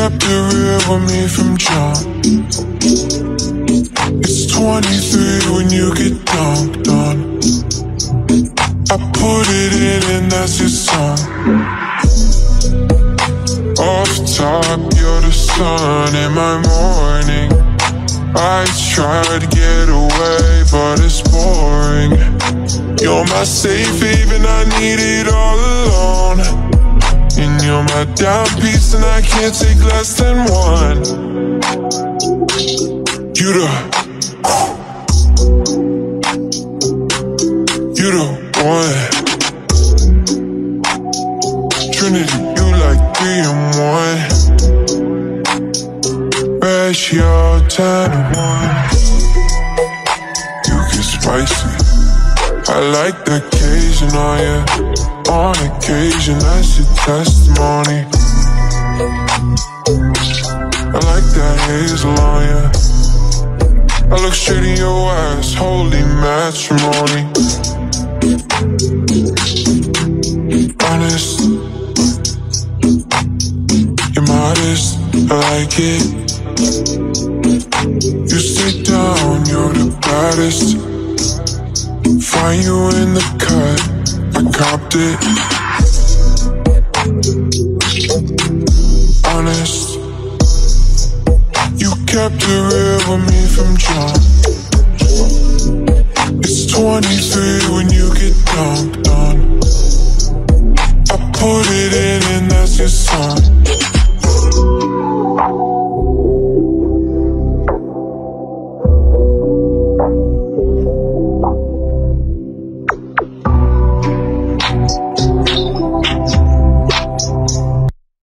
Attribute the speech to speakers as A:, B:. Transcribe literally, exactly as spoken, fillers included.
A: kept it real with me from jump. It's twenty-three when you get dumped on. I put it in and that's your song. Off top, you're the sun in my morning. I try to get away, but it's boring. You're my safe haven, I need it all alone. And you're my down piece and I can't take less than one. You the You the one. Trinity, you like three and one. Ratio ten to one. You get spicy. I like the occasion on you. On occasion, that's your testimony. I like that hazel on you. I look straight in your eyes, holy matrimony. Honest, you're modest, I like it. You stay down, you're the baddest. Find you in the cut, I copped it. Honest, you kept it real with me from jump. It's twenty-three when you get dumped on. I put it in and that's your song.